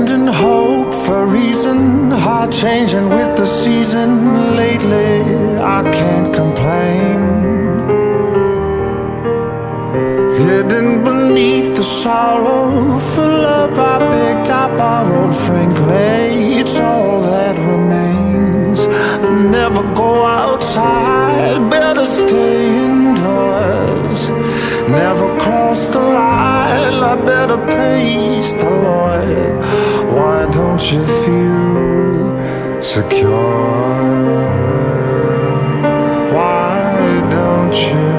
abandon hope for reason, heart changing with the season. Lately I can't complain. Hidden beneath the sorrow, for love I begged, I borrowed. Frankly, it's all that remains. Never go outside, better stay indoors. Never cross the line, I better praise the Lord. Why don't you feel secure? Why don't you?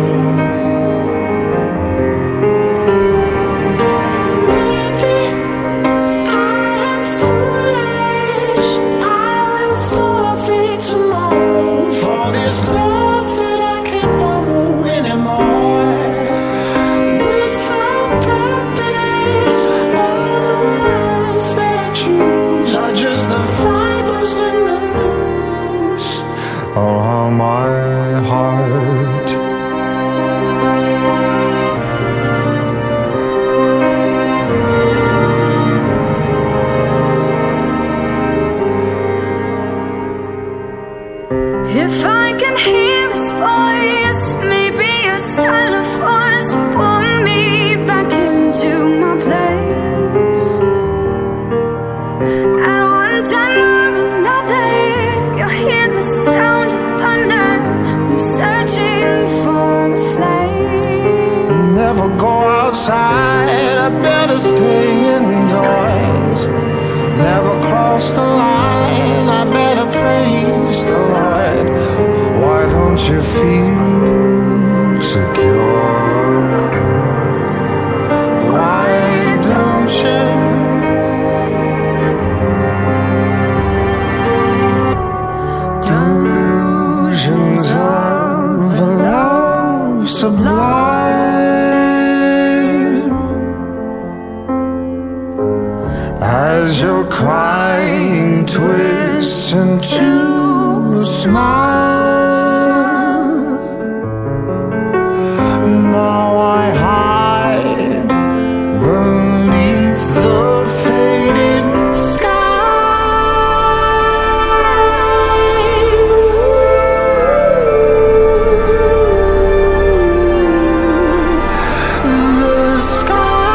On my heart. If I can hear his voice, maybe a silent voice will pull me back into my place. At one time or another, you'll hear the sound of thunder, researching for a flame. Never go outside, I better stay indoors. Never cross the line, I better praise the Lord. Why don't you feel secure? Why don't you? Delusions of a love sublime. As your crying twists into a smile, now I hide beneath the faded sky. The sky.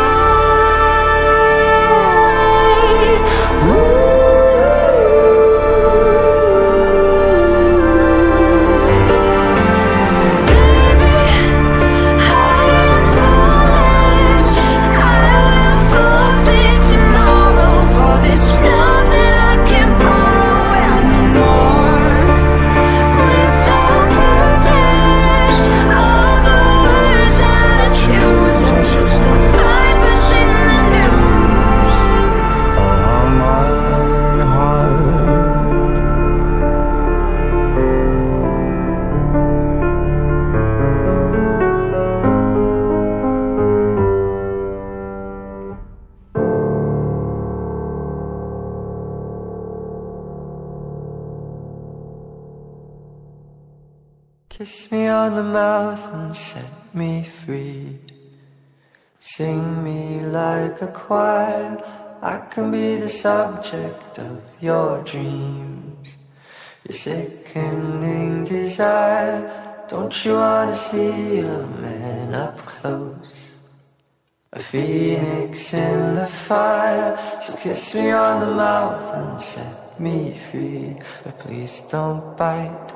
Kiss me on the mouth and set me free. Sing me like a choir, I can be the subject of your dreams. Your sickening desire, don't you wanna see a man up close? A phoenix in the fire, so kiss me on the mouth and set me free. But please don't bite.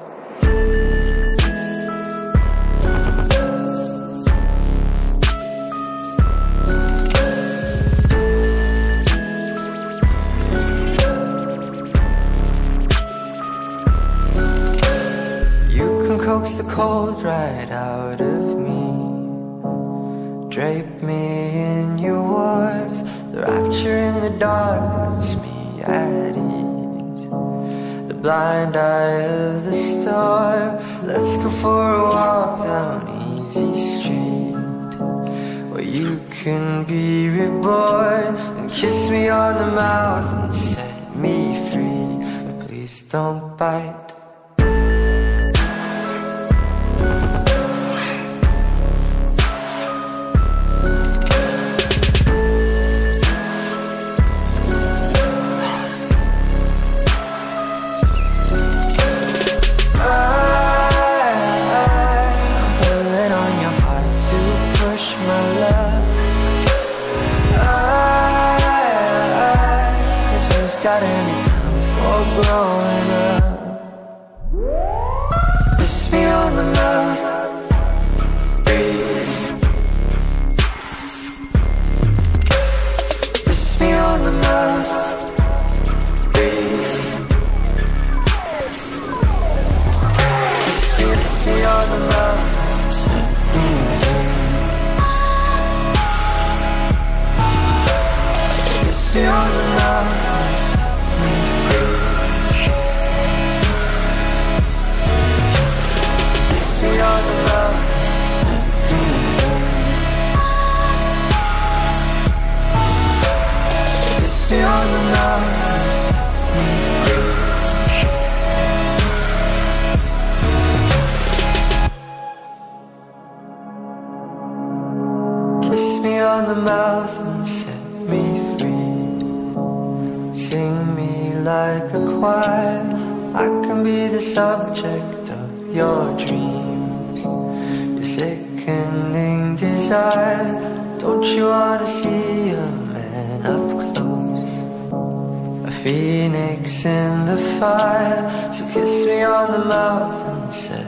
Coax the cold right out of me. Drape me in your warmth. The rapture in the dark puts me at ease. The blind eye of the storm. Let's go for a walk down Easy Street, where you can be reborn. And kiss me on the mouth and set me free. But please don't bite. got any time for growing up. Kiss me on the mouth, breathe. Kiss me on the mouth, breathe. Kiss me on the mouth, set me free. Kiss me on the mouth, set me free. Kiss me on the mouth, set me free. Kiss me on the mouth, set me free. Kiss me on the mouth and set me free. Sing me like a choir. I can be the subject of your dreams. Your sickening desire. Don't you wanna see a man up close? A phoenix in the fire. So kiss me on the mouth and set